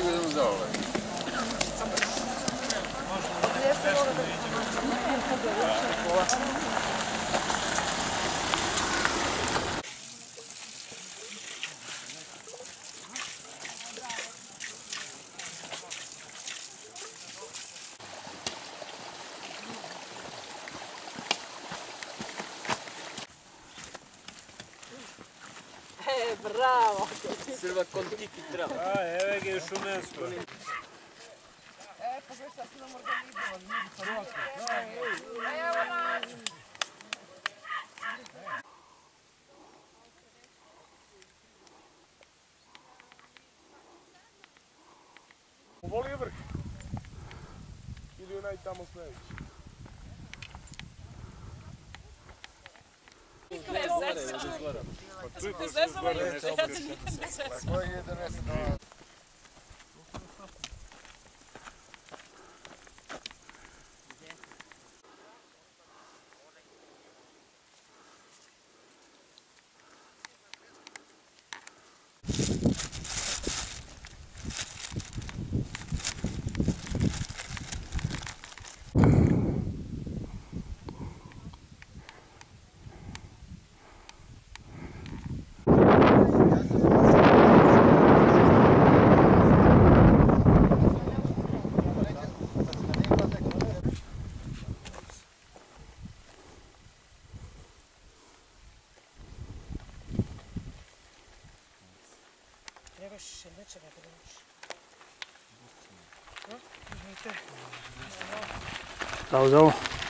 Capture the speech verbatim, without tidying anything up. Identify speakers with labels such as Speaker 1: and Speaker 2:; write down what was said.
Speaker 1: ću ga idem za ovaj.
Speaker 2: E, bravo!
Speaker 3: Srva kon tiki trava.
Speaker 4: A, evo ga još u Nensko.
Speaker 2: E, pa gledaj šta si nam organizovan. Evo nas!
Speaker 4: Voli je vrh? Ili onaj tamo sledeći?
Speaker 2: Ne zezam. Ne zezam, ali ne zezam.
Speaker 1: Koji je donesen?
Speaker 2: Trebaš še nečega trebaš.
Speaker 5: Zdravo, zdravo.